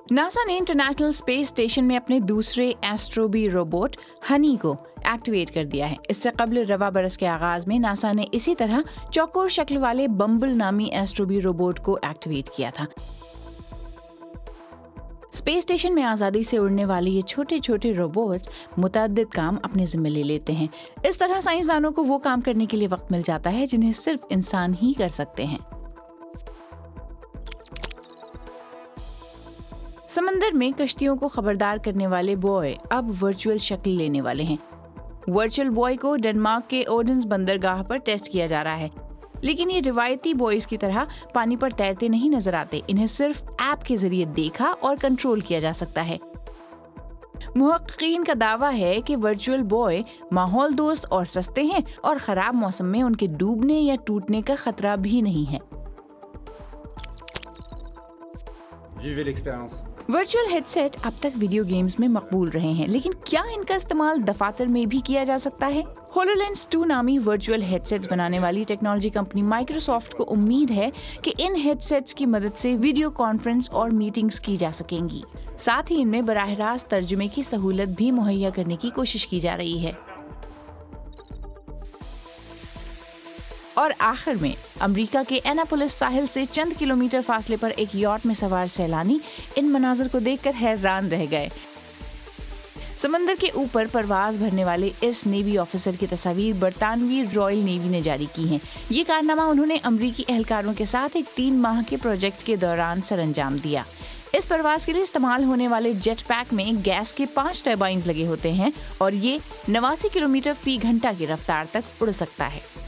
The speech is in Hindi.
नासा ने इंटरनेशनल स्पेस स्टेशन में अपने दूसरे एस्ट्रोबी रोबोट हनी को एक्टिवेट कर दिया है। इससे कबल रवा बरस के आगाज में नासा ने इसी तरह चौकोर शक्ल वाले बम्बल नामी एस्ट्रोबी रोबोट को एक्टिवेट किया था। स्पेस स्टेशन में आज़ादी से उड़ने वाले ये छोटे छोटे रोबोट्स मुतअद्दिद काम अपने जिम्मे ले लेते हैं। इस तरह साइंसदानों को वो काम करने के लिए वक्त मिल जाता है जिन्हें सिर्फ इंसान ही कर सकते हैं। समंदर में कश्तियों को खबरदार करने वाले बॉय अब वर्चुअल शक्ल लेने वाले हैं। वर्चुअल बॉय को डेनमार्क के ओडेंस बंदरगाह पर टेस्ट किया जा रहा है, लेकिन ये रिवायती बॉयज की तरह पानी पर तैरते नहीं नजर आते। इन्हें सिर्फ ऐप के जरिए देखा और कंट्रोल किया जा सकता है। मुहक्किकीन का दावा है कि वर्चुअल बॉय माहौल दोस्त और सस्ते हैं और खराब मौसम में उनके डूबने या टूटने का खतरा भी नहीं है। वर्चुअल हेडसेट अब तक वीडियो गेम्स में मकबूल रहे हैं, लेकिन क्या इनका इस्तेमाल दफातर में भी किया जा सकता है? HoloLens 2 नामी वर्चुअल हेडसेट्स बनाने वाली टेक्नोलॉजी कंपनी माइक्रोसॉफ्ट को उम्मीद है कि इन हेडसेट्स की मदद से वीडियो कॉन्फ्रेंस और मीटिंग्स की जा सकेंगी। साथ ही इनमें बराह रास्त तर्जुमे की सहूलत भी मुहैया करने की कोशिश की जा रही है। और आखिर में अमेरिका के एनापोलिस साहिल से चंद किलोमीटर फासले पर एक यॉट में सवार सैलानी इन मनाजर को देखकर हैरान रह गए। समंदर के ऊपर परवाज भरने वाले इस नेवी ऑफिसर की तस्वीर बरतानवी रॉयल नेवी ने जारी की हैं। ये कारनामा उन्होंने अमरीकी एहलकारों के साथ एक 3 माह के प्रोजेक्ट के दौरान सरअंजाम दिया। इस परवाज के लिए इस्तेमाल होने वाले जेट पैक में गैस के 5 टर्बाइन्स लगे होते हैं और ये 89 किलोमीटर फी घंटा की रफ्तार तक उड़ सकता है।